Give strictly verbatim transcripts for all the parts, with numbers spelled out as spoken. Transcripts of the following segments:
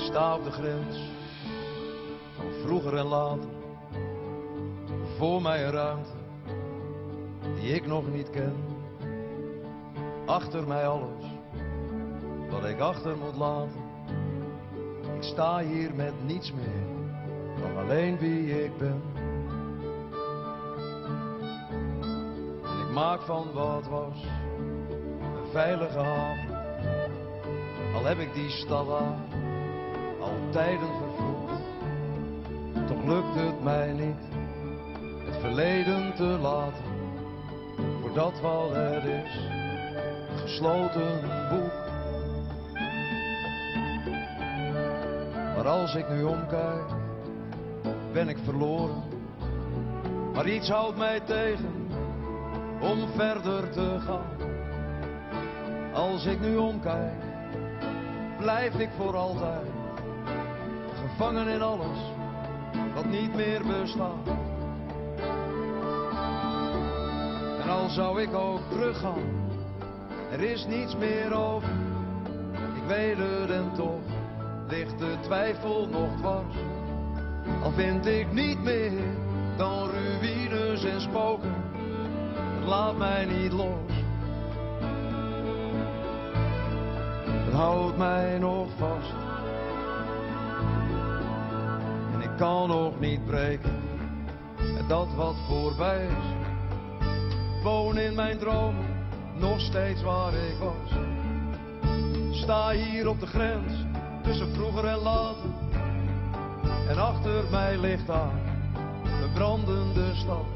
sta op de grens van vroeger en later. Voor mij een ruimte die ik nog niet ken. Achter mij alles wat ik achter moet laten. Ik sta hier met niets meer dan alleen wie ik ben. En ik maak van wat was een veilige haven. Al heb ik die stad aan al tijden vervloekt. Toch lukt het mij niet het verleden te laten voor dat wat het is, een gesloten boek. Maar als ik nu omkijk, ben ik verloren. Maar iets houdt mij tegen om verder te gaan. Als ik nu omkijk, blijf ik voor altijd gevangen in alles wat niet meer bestaat. En al zou ik ook teruggaan, er is niets meer over. Ik weet het en toch ligt de twijfel nog dwars. Al vind ik niet meer dan ruïnes en spoken, het laat mij niet los. Het houdt mij nog vast en ik kan nog niet breken met dat wat voorbij is. Woon in mijn dromen nog steeds waar ik was. Sta hier op de grens tussen vroeger en later. En achter mij ligt daar een brandende stad.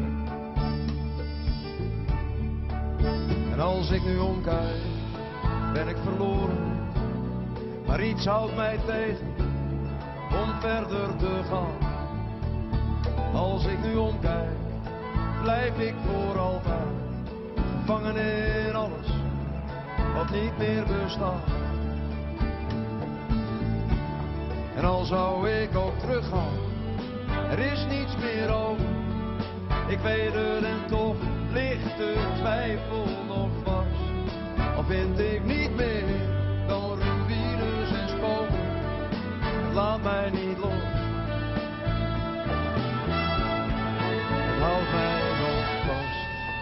En als ik nu omkijk, ben ik verloren. Maar iets houdt mij tegen om verder te gaan. Als ik nu omkijk, blijf ik voor altijd gevangen in alles wat niet meer bestaat. En al zou ik ook teruggaan, er is niets meer over. Ik weet het en toch ligt de twijfel nog vast. Al vind ik niet meer dan ruïnes en spoken, het laat mij niet los. Het houdt mij nog vast.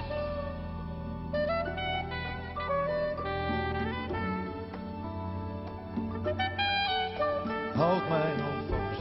Houd mij nog vast.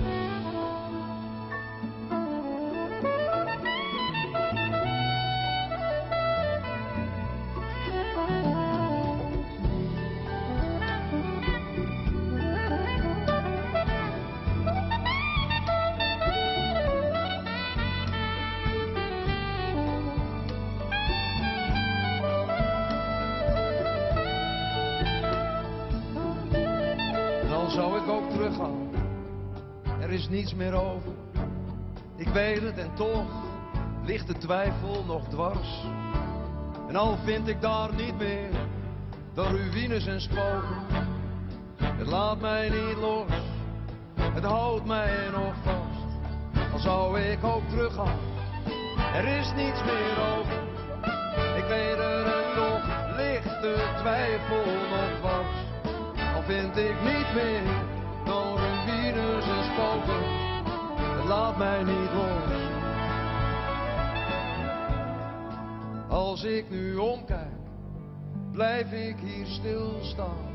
Dan zou ik ook teruggaan. Er is niets meer over. Ik weet het en toch ligt de twijfel nog dwars. En al vind ik daar niet meer dan ruïnes en spoken, het laat mij niet los. Het houdt mij nog vast. Al zou ik ook teruggaan, er is niets meer over. Ik weet het en toch ligt de twijfel nog dwars. Al vind ik niet meer dan ruïnes en spoken, het laat mij niet los. Als ik nu omkijk, blijf ik hier stilstaan.